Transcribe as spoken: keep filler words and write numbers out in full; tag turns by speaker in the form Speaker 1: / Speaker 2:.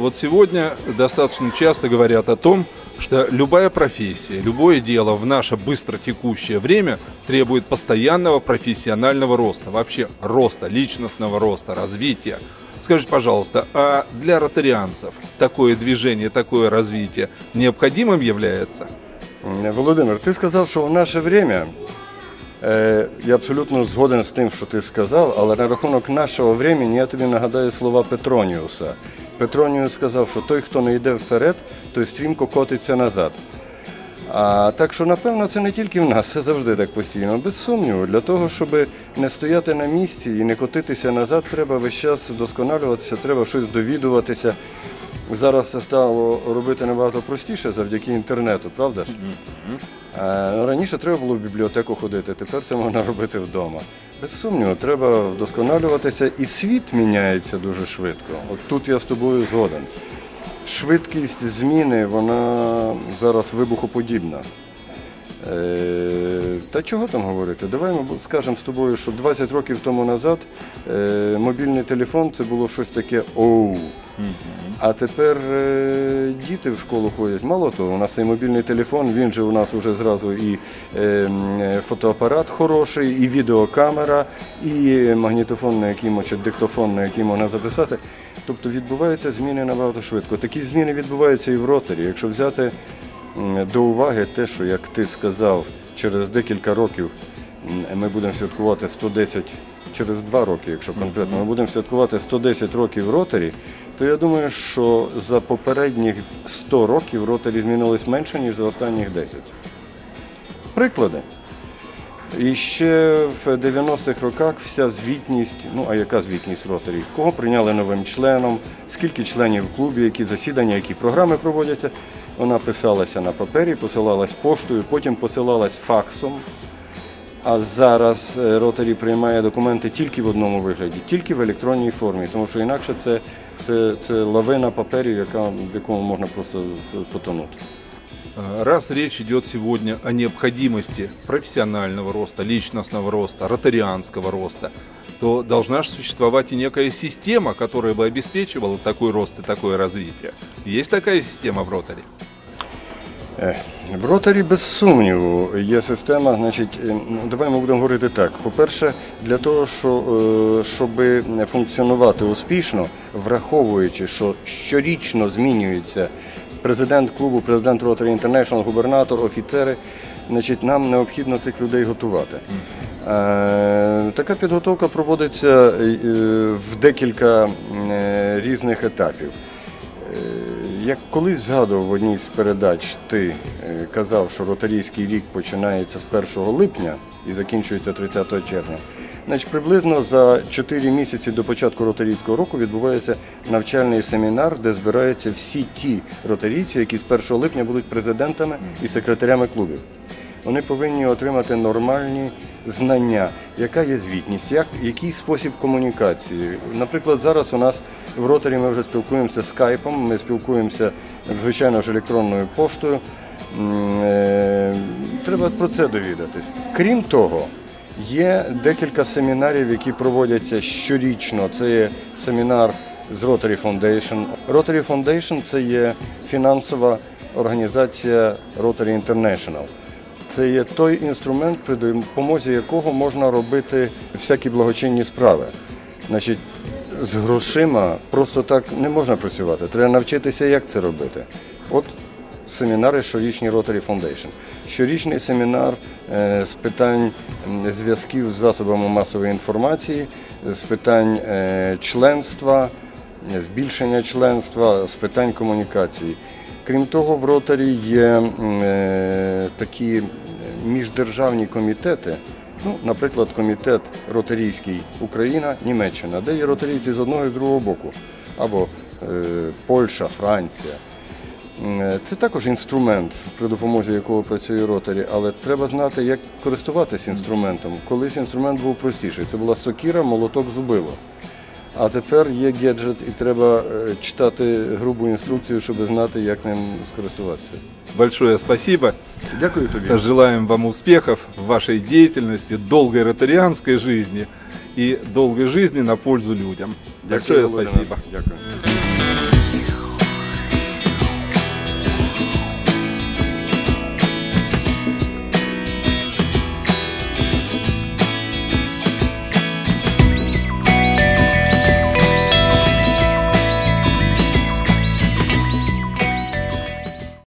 Speaker 1: Вот сегодня достаточно часто говорят о том, что любая профессия, любое дело в наше быстро текущее время требует постоянного профессионального роста, вообще роста, личностного роста, развития. Скажите, пожалуйста, а для ротарианцев такое движение, такое развитие необходимым является?
Speaker 2: Володимир, ти сказав, що в наше время, е, я абсолютно згоден з тим, що ти сказав, але на рахунок нашого времени я тобі нагадаю слова Петроніуса. Петроніус сказав, що той, хто не йде вперед, той стрімко котиться назад. А так що, напевно, це не тільки в нас, це завжди так постійно. Без сумніву, для того, щоб не стояти на місці і не котитися назад, треба весь час вдосконалюватися, треба щось довідуватися. Зараз це стало робити набагато простіше завдяки інтернету, правда ж? А раніше треба було в бібліотеку ходити, тепер це можна робити вдома. Без сумніву, треба вдосконалюватися, і світ міняється дуже швидко. От тут я з тобою згоден. Швидкість зміни, вона зараз вибухоподібна. Е, та чого там говорити? Давай ми скажемо з тобою, що двадцять років тому назад е, мобільний телефон – це було щось таке оу. А тепер е, діти в школу ходять. Мало того, у нас цей мобільний телефон, він же у нас вже зразу і е, фотоапарат хороший, і відеокамера, і магнітофон, на який, чи диктофон, на який можна записати. Тобто відбуваються зміни набагато швидко. Такі зміни відбуваються і в роторі. Якщо взяти до уваги те, що, як ти сказав, через декілька років ми будемо святкувати сто десять, через два роки, якщо конкретно, ми будемо святкувати сто десять років в роторі, то я думаю, що за попередніх сто років роторі змінилось менше, ніж за останніх десять. Приклади. І ще в дев'яностих роках вся звітність, ну а яка звітність роторі? Кого прийняли новим членом, скільки членів в клубі, які засідання, які програми проводяться, вона писалася на папері, посилалась поштою, потім посилалась факсом. А зараз роторі приймає документи тільки в одному вигляді, тільки в електронній формі, тому що інакше це, це, це лавина паперів, яка, в якому можна просто потонути.
Speaker 1: Раз речь идет сегодня о необходимости профессионального роста, личностного роста, ротарианского роста, то должна же существовать и некая система, которая бы обеспечивала такой рост и такое развитие. Есть такая система в роторі?
Speaker 2: В роторі, без сумніву, є система. Значить, давай ми будемо говорити так. По-перше, для того, щоб функціонувати успішно, враховуючи, що щорічно змінюється президент клубу, президент Rotary International, губернатор, офіцери, значить, нам необхідно цих людей готувати. Така підготовка проводиться в декілька різних етапів. Як колись згадував в одній з передач, ти казав, що ротарійський рік починається з першого липня і закінчується тридцятого червня. Значить, приблизно за чотири місяці до початку ротарійського року відбувається навчальний семінар, де збираються всі ті ротарійці, які з першого липня будуть президентами і секретарями клубів. Вони повинні отримати нормальні знання, яка є звітність, як, який спосіб комунікації. Наприклад, зараз у нас в роторі ми вже спілкуємося скайпом, ми спілкуємося, звичайно ж, електронною поштою. Треба про це довідатись. Крім того, є декілька семінарів, які проводяться щорічно. Це є семінар з Rotary Foundation. Rotary Foundation – це є фінансова організація Rotary International. Це є той інструмент, при допомозі якого можна робити всякі благочинні справи. Значить, з грошима просто так не можна працювати. Треба навчитися, як це робити. От семінари щорічні Rotary Foundation. Щорічний семінар з питань зв'язків з засобами масової інформації, з питань членства, збільшення членства, з питань комунікації. Крім того, в роторі є такі міждержавні комітети, ну, наприклад, комітет ротарійський Україна, Німеччина, де є ротарійці з одного і з другого боку, або е, Польща, Франція. Це також інструмент, при допомозі якого працює роторі, але треба знати, як користуватися інструментом. Колись інструмент був простіший, це була сокира, молоток, зубило. А тепер є гаджет і треба читати грубу інструкцію, щоб знати, як ним скористуватися.
Speaker 1: Большое спасибо.
Speaker 2: Дякую тобі.
Speaker 1: Желаем вам успехов в вашей деятельности, долгой ротарианской жизни и долгой жизни на пользу людям.
Speaker 2: Дякую,
Speaker 1: Большое спасибо.
Speaker 2: Дякую.